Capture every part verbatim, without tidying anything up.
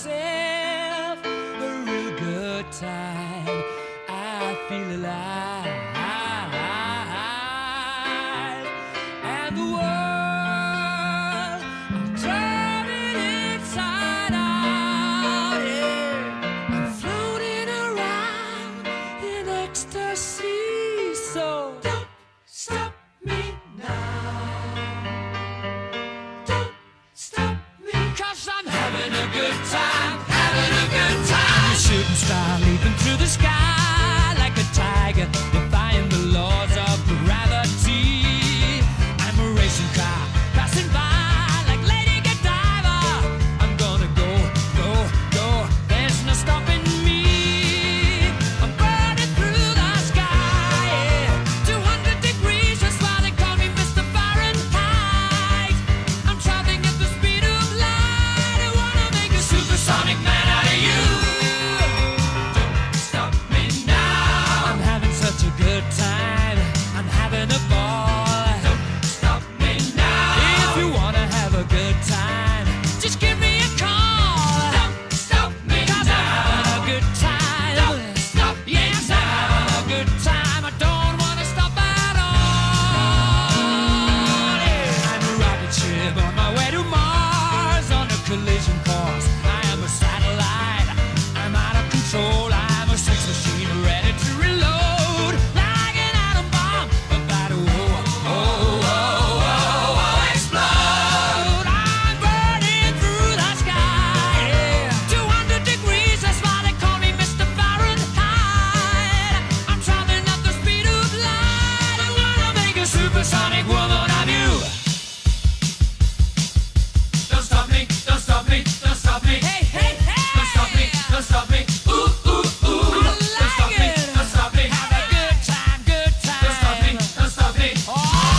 myself a real good time. I feel alive, and the world, I'm turning inside out. Yeah, I'm floating around in ecstasy. So don't stop me now. Don't stop me, 'cause I'm having a good time, having a good time. I'm a shooting star leaping through the sky like a tiger, defying the laws of gravity. I'm a racing car passing by like Lady Godiva. I'm gonna go, go, go. There's no stopping me. I'm burning through the sky, yeah. two hundred degrees, that's why they call me Mister Fahrenheit. I'm traveling at the speed of light. I wanna make a supersonic man out of you. Don't stop me now. I'm having such a good time. I'm having a ball. Don't stop me now. If you wanna have a good time, just give me a call. Don't stop me now. 'Cause I'm having a good time. Don't stop me now. Yes, I'm having a good time. I don't wanna stop at all. Yeah. I'm a rocket ship on my way to Mars on a collision course. I am a satellite. I'm out of control. I'm a sex machine ready to reload like an atom bomb about to oh, oh, oh, oh, oh, explode. I'm burning through the sky, yeah. two hundred degrees, that's why they call me Mister Fahrenheit. I'm traveling at the speed of light. I wanna make a supersonic woman of you. Don't stop me, don't stop me, don't stop me. Hey, hey, hey. Don't stop me, don't stop me. Ooh, ooh, ooh. Don't stop me, don't stop me. Have a good time, good time. Don't stop me, don't stop me. Oh,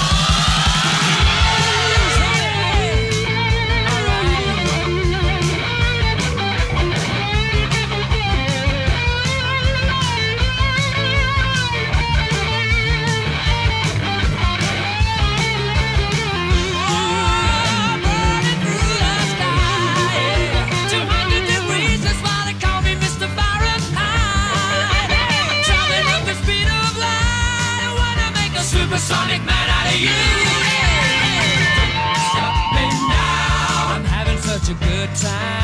burning through the sky, yeah. two hundred degrees, that's why they call me Mister Fahrenheit. Traveling at the speed of light, I wanna make a supersonic man out of you. Stop me now. I'm having such a good time.